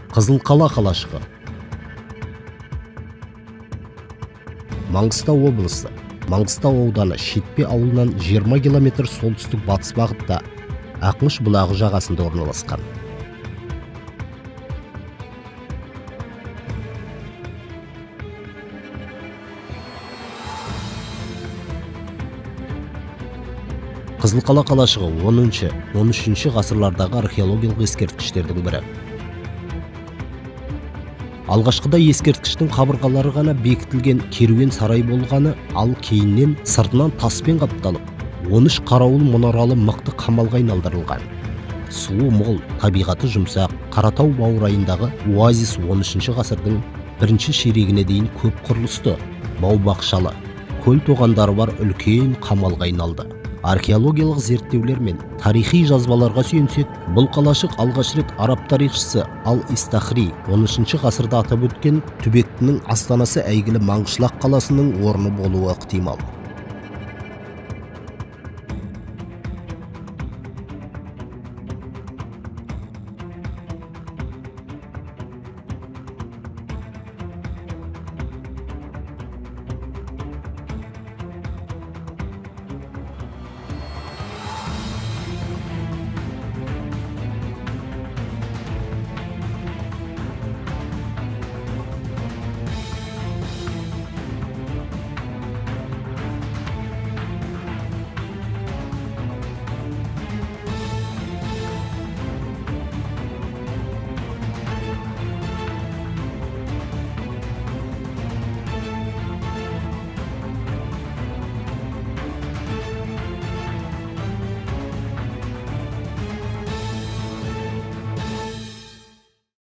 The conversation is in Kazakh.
Қызылқала қалашығы. Маңғыстау облысы, Маңғыстау ауданы Шетпе ауылынан 20 км солтүстік батыс бағытта Ақмыш бұлағы жағасында орналасқан. Қызылқала қалашығы 10-13 ғасырлардағы археологиялық ескерткіштердің бірі. Алғашқыда ескерткіштің қабырғалары ғана бекітілген керуен сарай болғаны, ал кейіннен сыртынан таспен қапталып, 13 қарауыл мұнаралы мықты қамалға айналдырылған. Суы мол, табиғаты жұмсақ, Қаратау баурайындағы оазис 13 ғасырдың бірінші ширегіне дейін көп құрылысты, бау-бақшалы, көл тоғандары бар үлкен қамалға айналды. Археологиялық зерттеулер мен тарихи жазбаларға сүйенсек, бұл қалашық алғаш рет араб тарихшысы Ал-Истахри 13 ғасырда атап өткен Түбектінің астанасы әйгілі Маңғышлақ қаласының орны болуы ықтимал.